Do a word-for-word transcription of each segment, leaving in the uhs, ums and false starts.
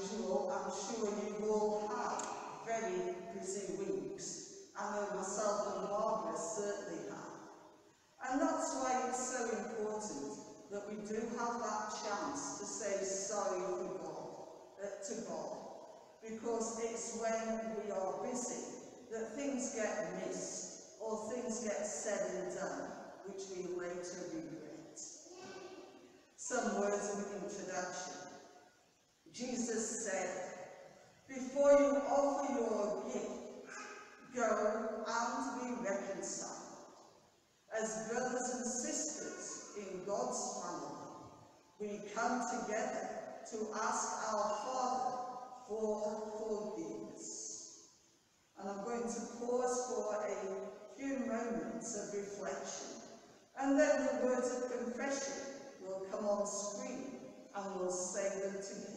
usual, I'm sure you all have very busy weeks. I know myself and Barbara certainly have. And that's why it's so important that we do have that chance to say sorry for God, uh, to God. Because it's when we are busy that things get missed or things get said and done which we later regret. Some words of introduction. Jesus said, before you offer your gift, go and be reconciled. As brothers and sisters in God's family, we come together to ask our Father for forgiveness. And I'm going to pause for a few moments of reflection, and then the words of confession will come on screen and we'll say them together.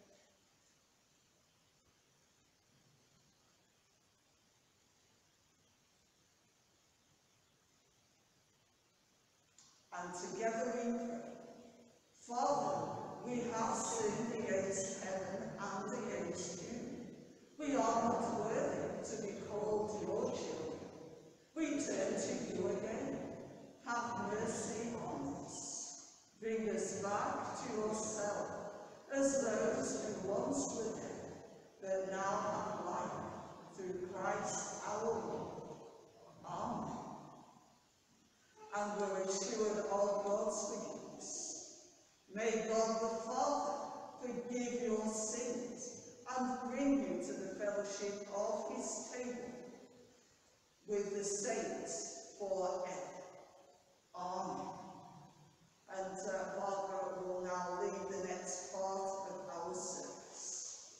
And together we pray. Father, we have sinned against heaven and against you. We are not worthy to be called your children. We turn to you again. Have mercy on us. Bring us back to yourself as those who once were dead, but now have life through Christ our Lord. Amen. And we're assured of God's forgiveness. May God the Father forgive your sins and bring you to the fellowship of his table with the saints forever. Amen. And uh, Barbara will now lead the next part of our service.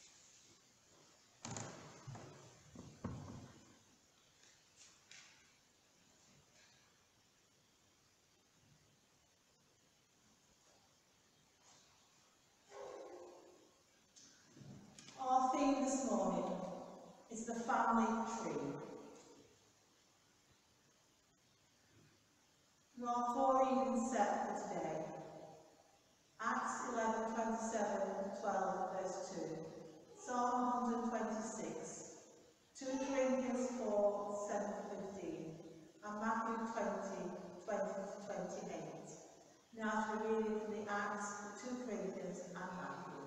Our theme this morning is the family tree. Our four readings set for today: Acts eleven, twenty-seven and twelve, verse two, Psalm one twenty-six, two Corinthians four, seven to fifteen, and Matthew twenty, twenty to twenty-eight. Now to be reading from the Acts, the two Corinthians and Matthew.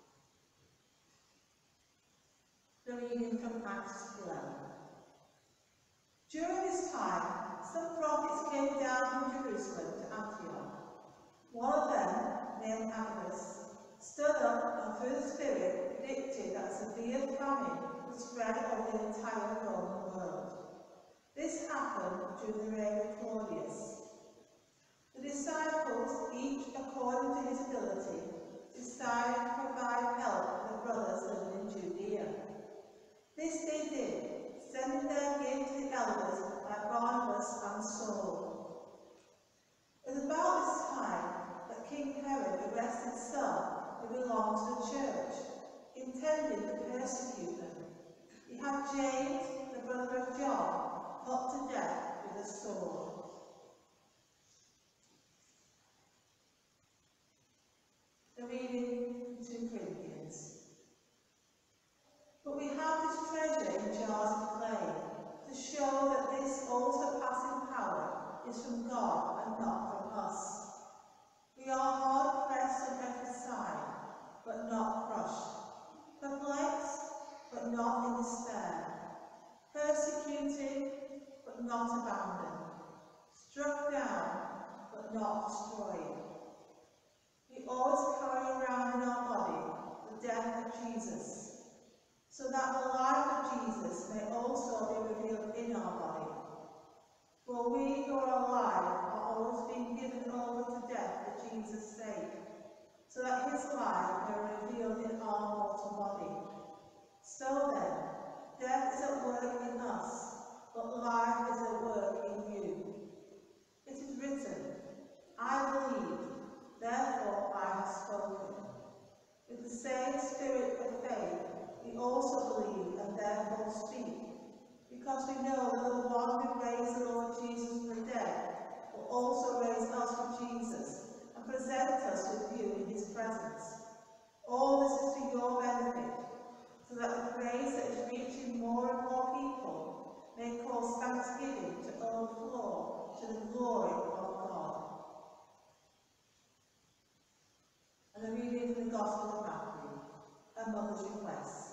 The reading from Acts eleven. During this time, some prophets came down from Jerusalem to Antioch. One of them, named Aidan, stood up and through the Spirit predicted that severe famine would spread over the entire Roman world. This happened during the reign of Claudius. The disciples, each according to his ability, decided to provide help for the brothers living in Judea. This they did, sending their gift to the elders by Barnabas and Saul. It was about this time that King Herod arrested some who belonged to the church, intending to persecute them. He had James, the brother of John, put to death with a sword. The reading from two Corinthians. But we have this treasure in jars of clay, to show that this all-surpassing power is from God and not from us. We are hard pressed on every side, but not crushed, perplexed, but not in despair, persecuted, but not abandoned, struck down, but not destroyed. We always carry around in our body the death of Jesus, so that the life of Jesus may also be revealed in our body. For we who are alive are always being given over to death for Jesus' sake, so that his life may be revealed in our mortal body. So then, death is at work in us, but life is at work in you. It is written, I believe, therefore I have spoken. With the same spirit of faith, we also believe and therefore speak, because we know that the one who raised the Lord Jesus from the dead will also raise us from Jesus and present us with you in his presence. All this is for your cause thanksgiving to overflow to the glory of God. And a reading from the Gospel of Matthew, a mother's request.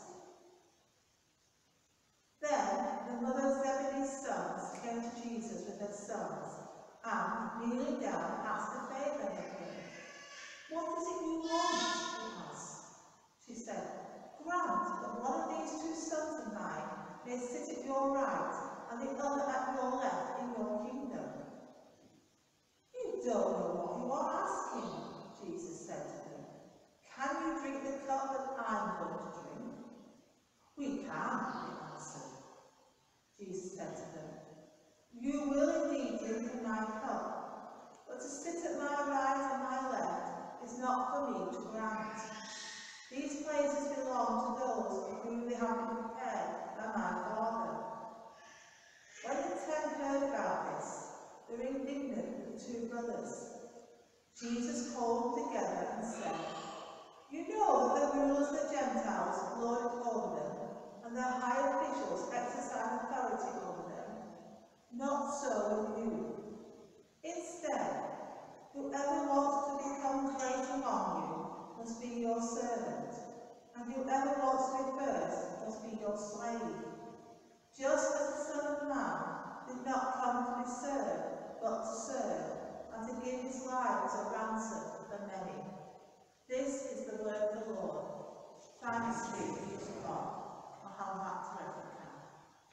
Then the mother of Zebedee's sons came to Jesus with her sons, and, kneeling down, asked a favour of him. "What is it you want?" he asked. She said, "Grant that one of these two sons of mine may sit at your right, and the other at your left in your kingdom." "You don't know what you are asking," Jesus said to them. "Can you drink the cup that I'm going to drink?" "We can," they answered. Jesus said to them, "You will indeed drink of my cup, but to sit at my right and my left is not for me to grant. These places belong to those for whom they have been prepared by my Father." When the ten heard about this, they were indignant with the two brothers. Jesus called them together and said, "You know that the rulers of the Gentiles lord it over them, and their high officials exercise authority over them. Not so with you. Instead, whoever wants to become great among you must be your servant, and whoever wants to be first must be your slave. Just as the Son of Man did not come to be served, but to serve, and to give his life as a ransom for many." This is the word of the Lord. Thanks be to God. I'll hand back to Reverend Cath.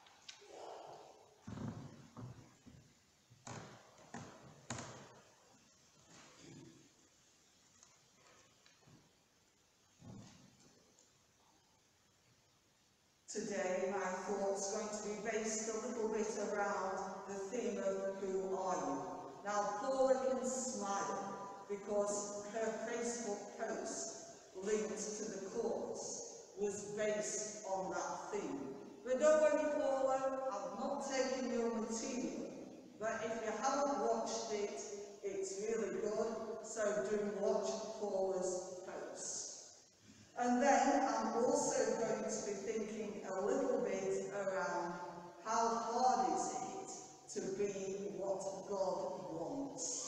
Today my thoughts are going to be based a little bit around the theme of who are you. Now Paula can smile because her Facebook post linked to the course was based on that theme. But don't worry Paula, I'm not taking your material, but if you haven't watched it, it's really good, so do watch Paula's post. And then I'm also going to be thinking a little bit around how hard is it to be what God wants.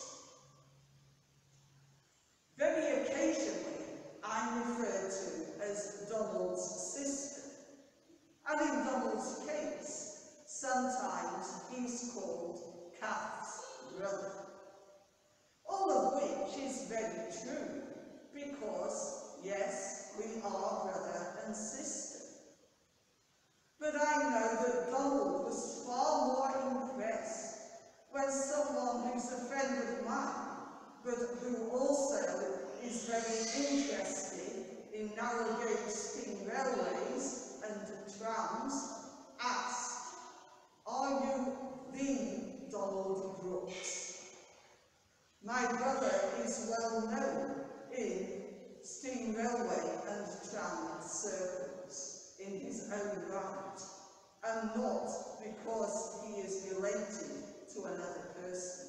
Very occasionally, I'm referred to as Donald's sister. And in Donald's case, sometimes he's called Cath's brother. All of which is very true, because, yes, we are brother and sister. But I know that Donald was far more impressed when someone who's a friend of mine, but who also is very interested in narrow gauge steam railways and trams, asked, "Are you the Donald Brooks?" My brother is well known in steam railway and tram circles in his own right, and not because he is related to another person.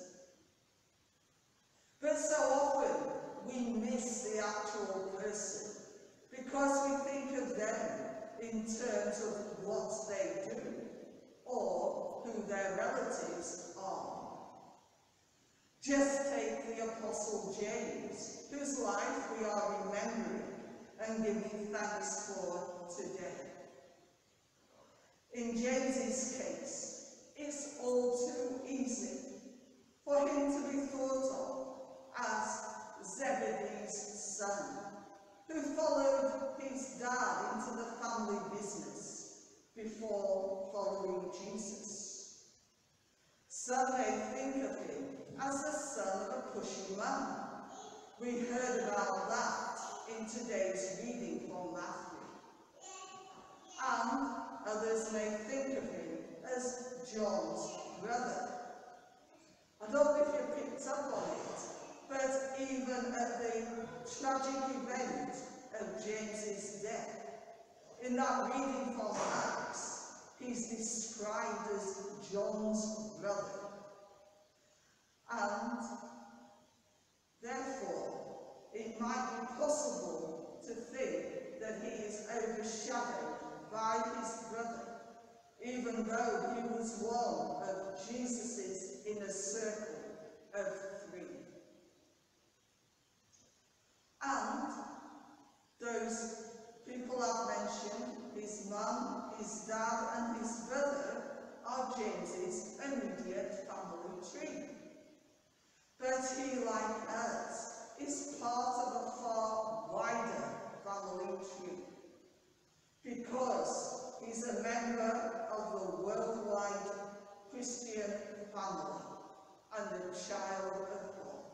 But so often we miss the actual person because we think of them in terms of what they do or who their relatives are. Just take the Apostle James, whose life we are remembering and giving thanks for today. In James's case, it's all too easy for him to be thought of as Zebedee's son, who followed his dad into the family business before following Jesus. Some may think of him as the son of a pushy man. We heard about that in today's reading from Matthew. And others may think of him as John's brother. I don't know if you picked up on it, but even at the tragic event of James's death, in that reading from Acts, he's described as John's brother. And therefore, it might be possible to think that he is overshadowed by his brother even though he was one of Jesus' inner circle of three. And those people I've mentioned, his mum, his dad and his brother, are James's immediate family tree. But he, like us, is part of a far wider family tree, because he's a member of the worldwide Christian family and a child of God.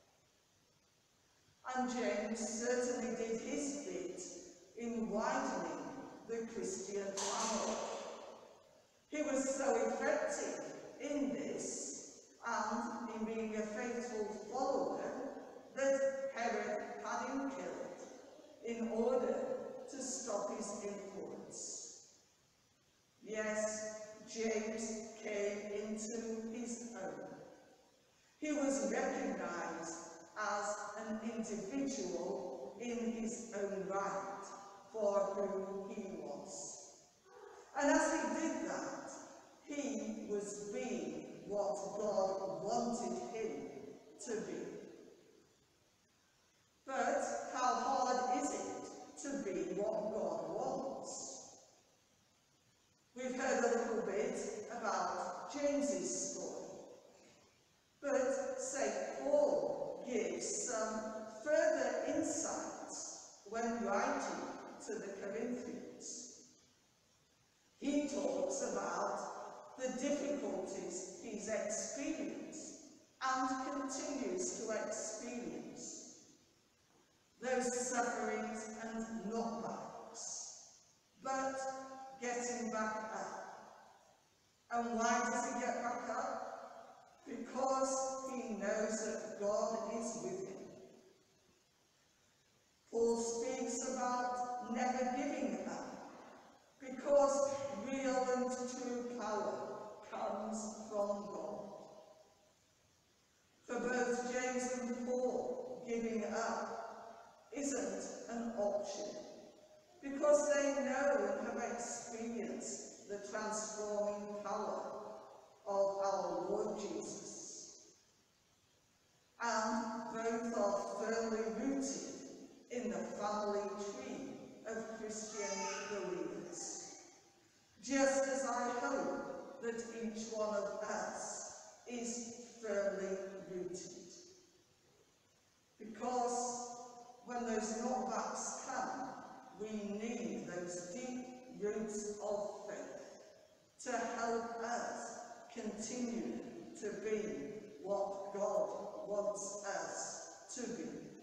And James certainly did his bit in widening the Christian family. He was so effective in this and in being a faithful follower that Herod had him killed in order to stop his influence. Yes, James came into his own. He was recognized as an individual in his own right for who he was. And as he did that, he was being what God wanted him to be. But how hard is it to be what God wants? We've heard a little bit about James's story, but Saint Paul gives some further insights when writing to the Corinthians. He talks about the difficulties he's experienced and continues to experience, those sufferings and knockbacks, but getting back up. And why does he get back up? Because he knows that God is with him. Paul speaks about never giving up, because real and true power comes from God. For both James and Paul, giving up isn't an option, because they know and have experienced the transforming power of our Lord Jesus. And both are firmly rooted in the family tree of Christian believers, just as I hope that each one of us is firmly rooted. Because when those knockbacks come, we need those deep roots of faith to help us continue to be what God wants us to be.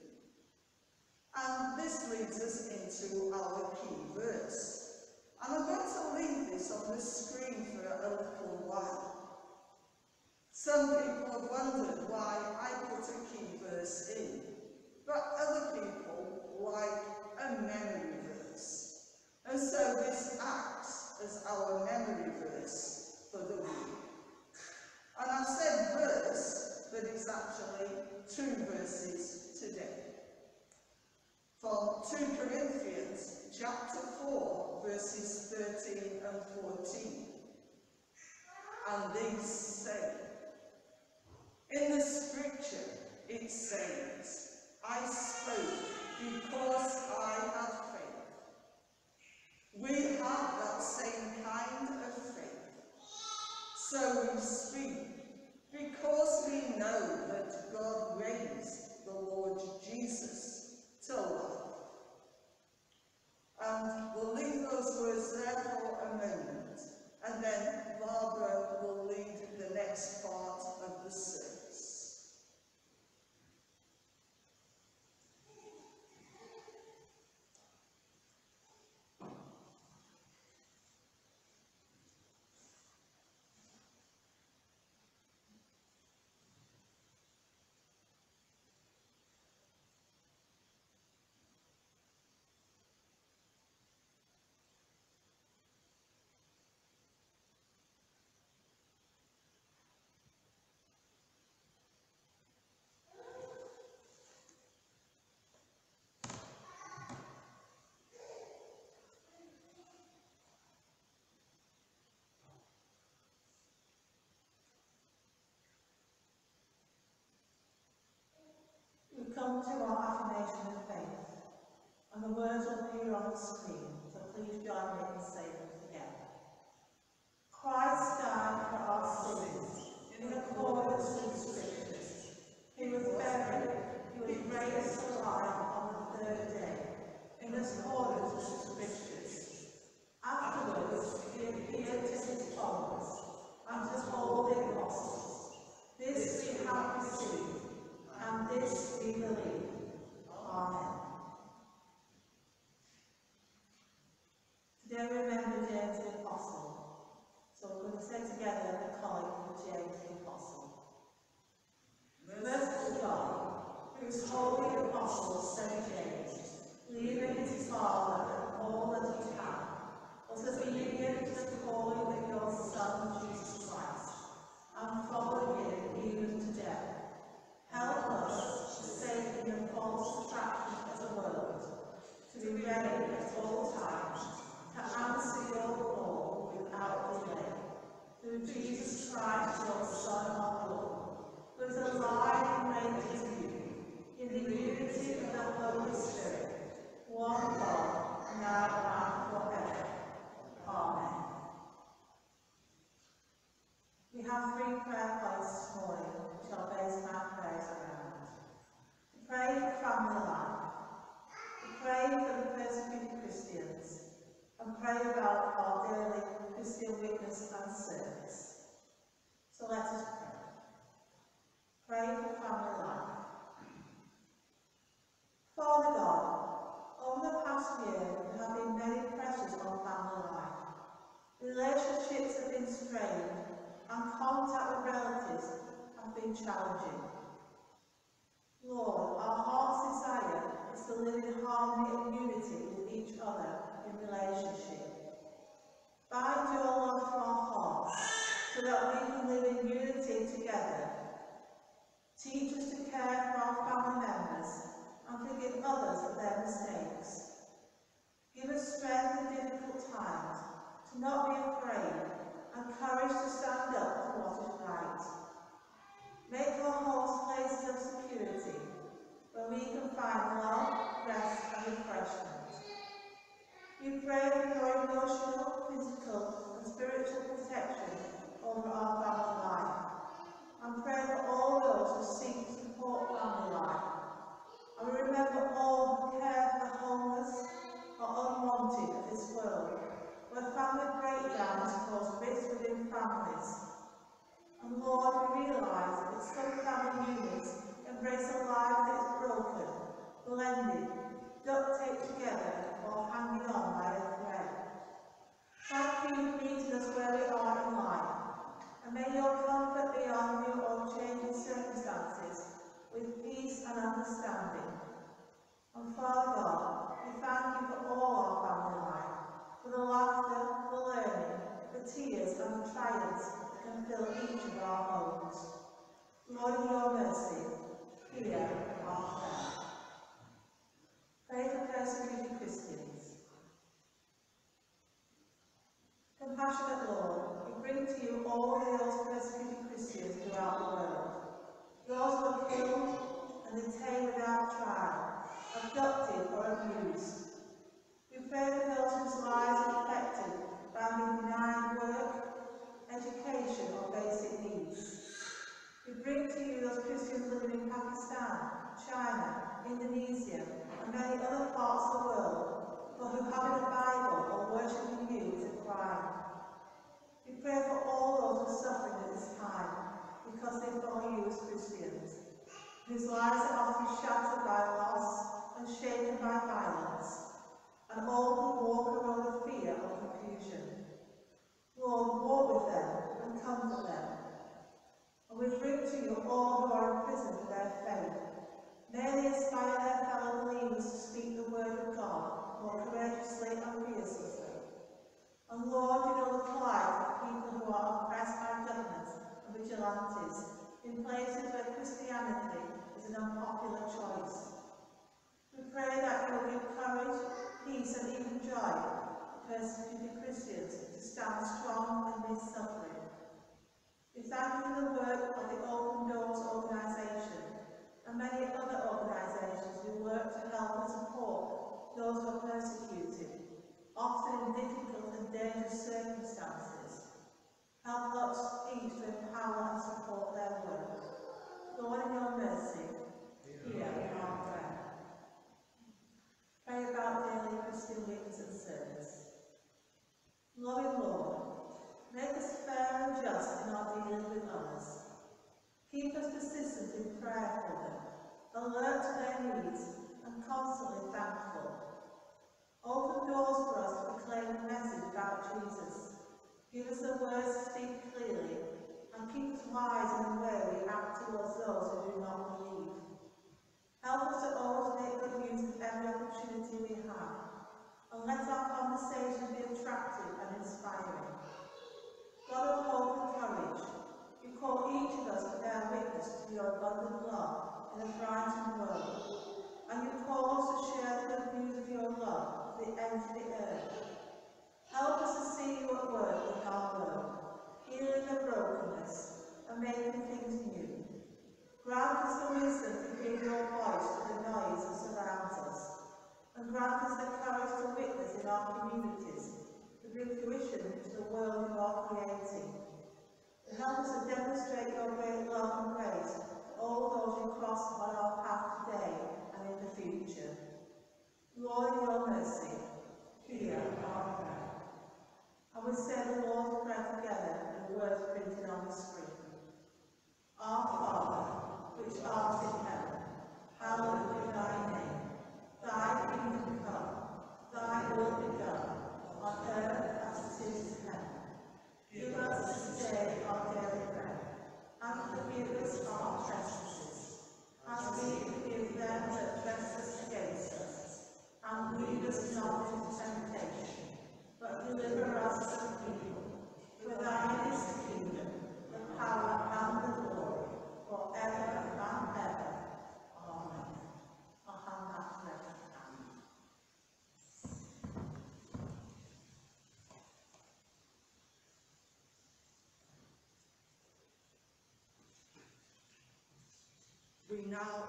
And this leads us into our key verse. And I'm going to leave this on the screen for a little while. Some people have wondered why I put a key verse in, but other people like a memory verse. And so this acts as our memory verse for the week. And I've said verse, but it's actually two verses today. From two Corinthians chapter four, verses thirteen and fourteen. And these say, in the scripture it says, I spoke because I had faith. We have that same kind of faith. So we speak because we know that God raised the Lord Jesus to life. And we'll leave those words there for a moment, and then Barbara will lead the next part of the service. come to our affirmation of faith, and the words will appear on the screen, so please join me in saying them together. Christ died for our sins, in accordance with the Scriptures. He was buried, he was raised to life on the third day, in accordance with the Scriptures. Afterwards, he appeared to his followers and to all the apostles. This we have received, and this we believe. Amen. Today we remember James the Apostle, so we're going to say together the collect for James the Apostle. Merciful God, whose holy apostle Saint James, leaving his father and all that he had, was obedient to the calling of your Son Jesus Christ, and followed him even to death. Help us to save in the false attractions of the world, to be ready at all times to answer your call without delay. Through Jesus Christ, your Son, our Lord, who is alive and reigns with you, in the unity of the Holy Spirit, one God, now and forever. Amen. We have three prayer points this morning, which I'll base my prayers around. To pray for family life, to pray for the persecuted Christians, and pray about our daily Christian witness and service. So let us pray. Pray for family life. Father God, over the past year there have been many pressures on family life. Relationships have been strained, and contact with relatives have been challenging. Lord, our heart's desire is to live in harmony and unity with each other in relationship. Bind your love to our hearts so that we can live in unity together. Teach us to care for our family members and forgive others of their mistakes. Give us strength in difficult times, to not be afraid, and courage to stand up for what is right. Make our homes places of security, where we can find love, rest and refreshment. We pray for your emotional, physical and spiritual protection over our family life, and pray for all those who seek to support family life. And we remember all who care for the homeless or unwanted of this world, where family breakdowns cause rifts within families. And Lord, we realise that some family units embrace a life that is broken, blended, duct taped together, or hanging on by a thread. Thank you for meeting us where we are in life, and may your comfort beyond new or changing circumstances with peace and understanding. And Father God, we thank you for all our family life, for the laughter, the learning, the tears and the triumphs that can fill each of our homes. Lord, in your mercy, hear our prayer. Pray for persecuted Christians. Compassionate Lord, we bring to you all those persecuted Christians throughout the world, those who are killed and detained without trial, abducted or abused. We pray for those whose lives are affected by being denied work, education or basic needs. We bring to you those Christians living in Pakistan, China, Indonesia and many other parts of the world, for who having a Bible or worshipping you is a crime. We pray for all those who are suffering at this time because they follow you as Christians, whose lives are often shattered by loss and shaken by violence, and all who walk a road of fear or confusion. Lord, walk with them and comfort them. And we bring to you all who are in prison for their faith. May they inspire their fellow believers to speak the word of God more courageously and fearlessly. And Lord, you know the plight of people who are oppressed by governments and vigilantes in places where Christianity is an unpopular choice. We pray that you will give courage, peace and even joy to persecuted Christians to stand strong amidst suffering. We thank you for the work of the Open Doors organisation and and many other organisations who work to help and support those who are persecuted, often in difficult and dangerous circumstances. Help us each to empower and support their work. Lord, in your mercy, hear our prayer. Pray about daily Christian witness and service. Loving Lord, make us fair and just in our dealings with others. Keep us persistent in prayer for them, alert to their needs, and constantly thankful. Open doors for us to proclaim the message about Jesus. Give us the words to speak clearly, and keep us wise in the way we act towards those who do not believe. Help us to always make good use of every opportunity we have, and let our conversation be attractive and inspiring. God of hope and courage, you call each of us to bear witness to your abundant love in a frightened world, and you call us to share the good news of your love to the ends of the earth. Help us to see you at work in our world, healing the brokenness and making things new. Grant us the wisdom to hear your voice through the noise that surrounds us, and grant us the courage to witness in our communities, to bring fruition to the world you are creating. And help us to demonstrate your great love and grace to all those who cross on our path today and in the future. Lord, in your mercy, hear our prayer. And we say the Lord's Prayer together in the words printed on the screen. Our Father, which art in heaven, hallowed be thy name. Thy kingdom come, thy will be done, on earth as it is in heaven. Give us this day our daily bread, and forgive us our trespasses, as we forgive them that trespass against us. And lead us not into temptation, but deliver us from evil. For thine is the kingdom, the power, and the glory, forever and ever. Amen. I'll hand that to Aidan. We now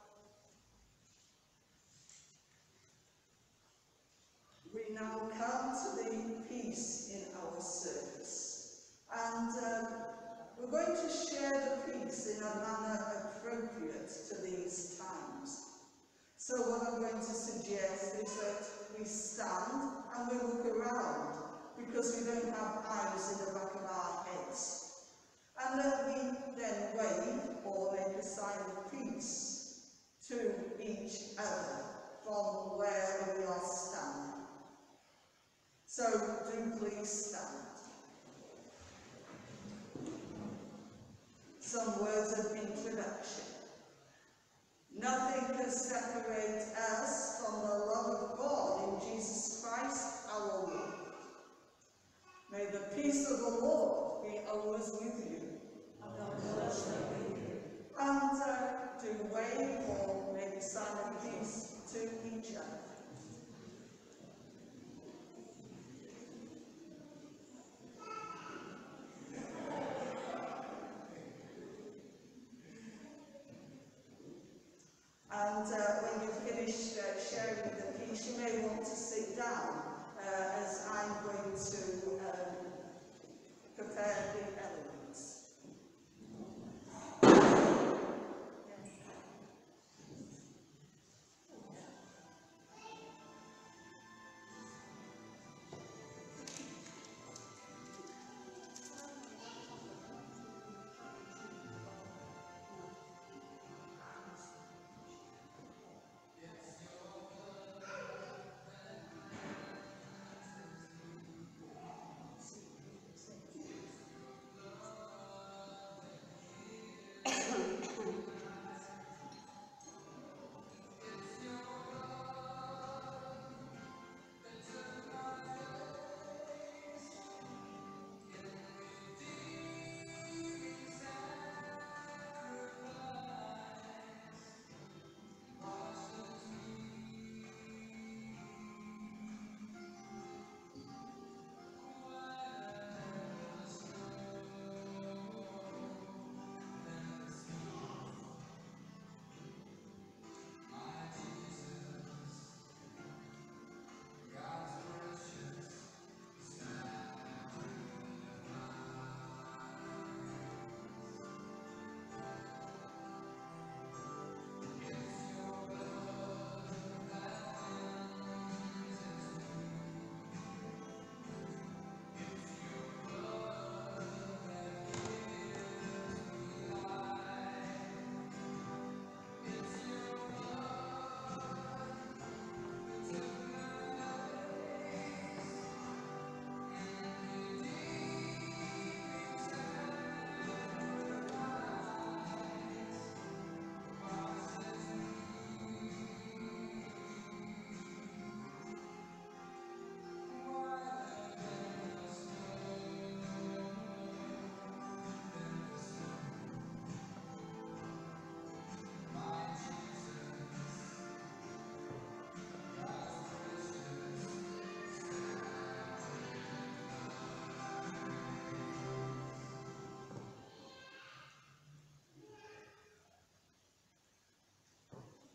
we now come to the peace in our service, and um, we're going to share the peace in a manner appropriate to these times. So what I'm going to suggest is that we stand and we look around, because we don't have eyes in the back of our heads. And that we then wave or make a sign of peace to each other from where we are standing. So do please stand. Some words of introduction. Nothing can separate us from the love of God in Jesus Christ our Lord. May the peace of the Lord be always with you. And uh, do wave or make a sign of peace to each other. And uh, when you finish uh, sharing the peace, you may want to sit down uh, as I'm going to um, prepare the elements.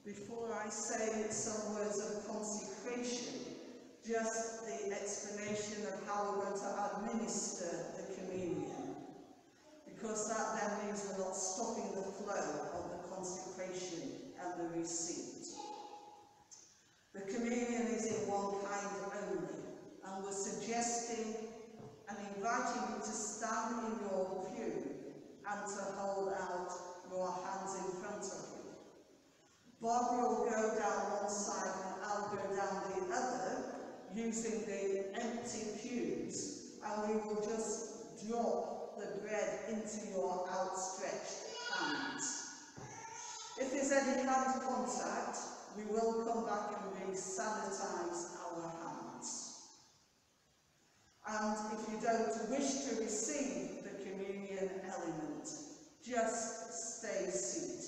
before I say some words of consecration, just the explanation of how we're going to administer the communion, because that then means we're not stopping the flow of the consecration and the receipt. The communion is in one kind only, and we're suggesting and inviting you to stand in your pew and to hold out your hands in front of you. Barbara will go down one side and I'll go down the other, using the empty pews, and we will just drop the bread into your outstretched hands. If there's any hand contact, we will come back and re-sanitize our hands. And if you don't wish to receive the communion element, just stay seated.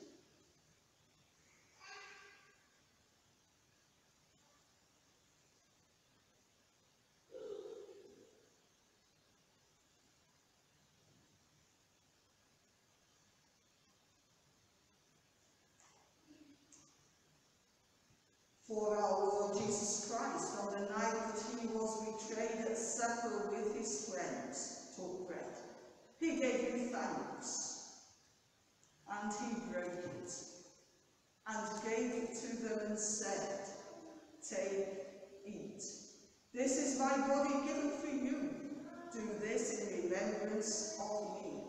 For our Lord Jesus Christ, on the night that he was betrayed at supper with his friends, took bread. He gave you thanks, and he broke it, and gave it to them and said, "Take, eat. This is my body given for you. Do this in remembrance of me."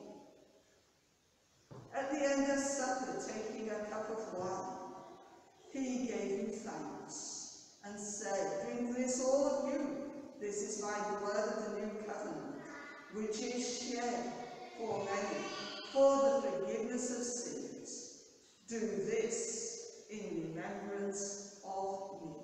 At the end of supper, taking a cup of wine, he gave you thanks and said, "Drink this, all of you. This is my blood of the new covenant, which is shed for many for the forgiveness of sins. Do this in remembrance of me."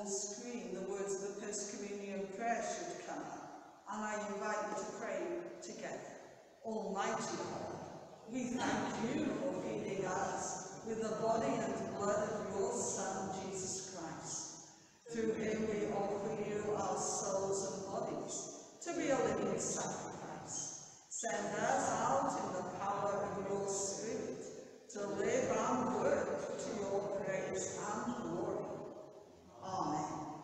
the screen, the words of the post-communion prayer should come up, and I invite you to pray together. Almighty God, we thank you for feeding us with the body and blood of your Son, Jesus Christ. Through him we offer you our souls and bodies to be a living sacrifice. Send us out in the power of your Spirit to live and work to your praise and glory. Amen.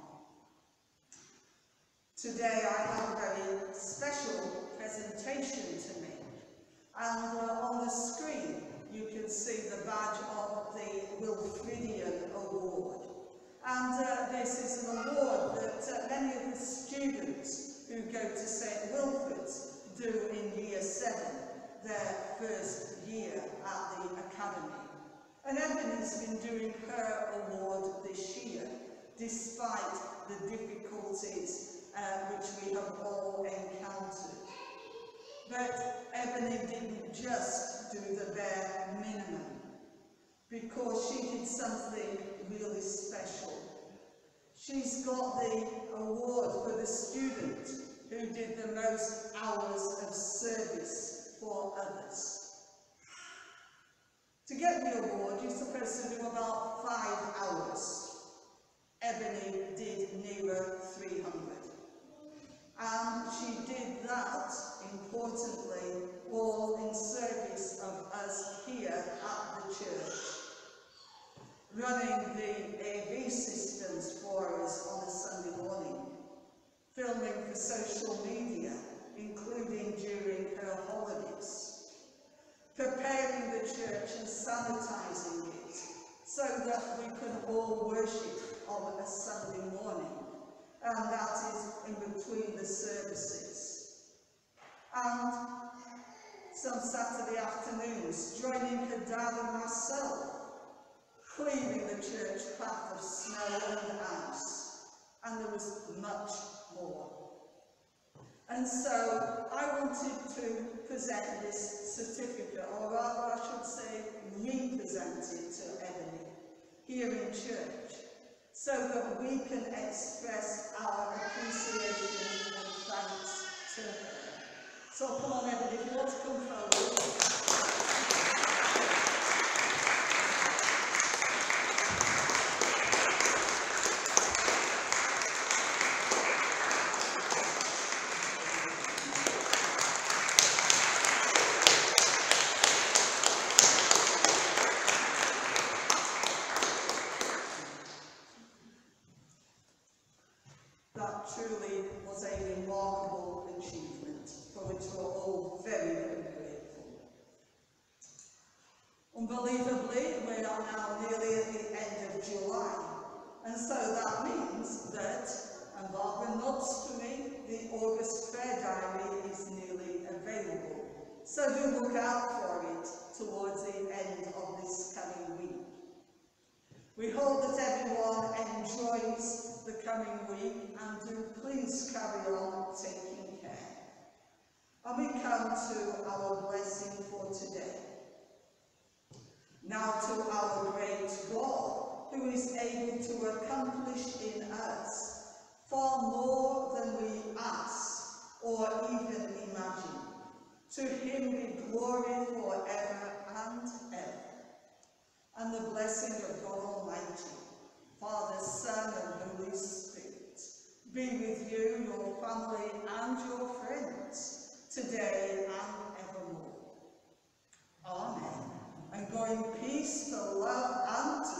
Today I have a very special presentation to make. And uh, on the screen you can see the badge of the Wilfridian Award. And uh, this is an award that uh, many of the students who go to Saint Wilfrid's do in year seven, their first year at the academy. And Ebony's been doing her award this year, despite the difficulties uh, which we have all encountered. But Ebony didn't just do the bare minimum, because she did something really special. She's got the award for the student who did the most hours of service for others. To get the award, you're supposed to do about five hours. Ebony did nearer three hundred. And she did that, importantly, all in service of us here at the church, running the A V systems for us on a Sunday morning, filming for social media, including during her holidays, preparing the church and sanitising it so that we can all worship on a Sunday morning, and that is in between the services. And some Saturday afternoons, joining her dad and myself, cleaning the church path of snow and ice, and there was much more. And so I wanted to present this certificate, or rather I should say represent it to Ebony here in church, so that we can express our appreciation and thanks to her. So come on Ebony, if you want to come forward. That truly was a remarkable achievement, for which we're all very, very grateful. Unbelievably, we are now nearly at the end of July, and so that means that, and Barbara nods to me, the August prayer diary is nearly available. So do look out for it towards the end of this coming week. We hope that everyone enjoys the coming week, and do please carry on taking care. And we come to our blessing for today. Now to our great God, who is able to accomplish in us far more than we ask or even imagine. To him be glory forever and ever. And the blessing of God Almighty, Father, Son, and Holy Spirit, be with you, your family, and your friends, today and evermore. Amen. And go in peace to love and